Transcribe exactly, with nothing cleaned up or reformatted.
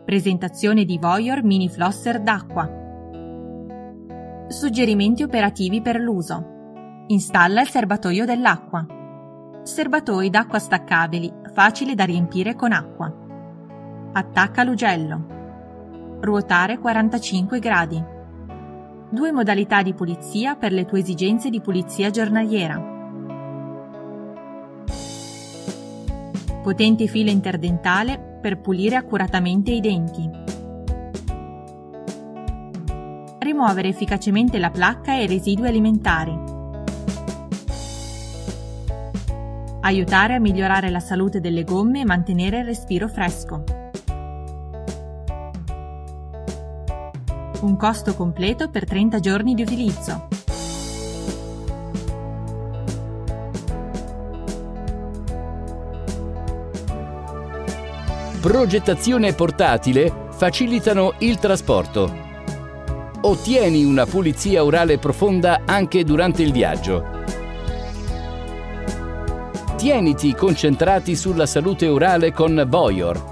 Presentazione di Voyor Mini Flosser d'acqua. Suggerimenti operativi per l'uso. Installa il serbatoio dell'acqua. Serbatoi d'acqua staccabili, facili da riempire con acqua. Attacca l'ugello. Ruotare quarantacinque gradi. Due modalità di pulizia per le tue esigenze di pulizia giornaliera. Potente filo interdentale per pulire accuratamente i denti. Rimuovere efficacemente la placca e i residui alimentari. Aiutare a migliorare la salute delle gomme e mantenere il respiro fresco. Un costo completo per trenta giorni di utilizzo. Progettazione portatile facilitano il trasporto. Ottieni una pulizia orale profonda anche durante il viaggio. Tieniti concentrati sulla salute orale con Voyor.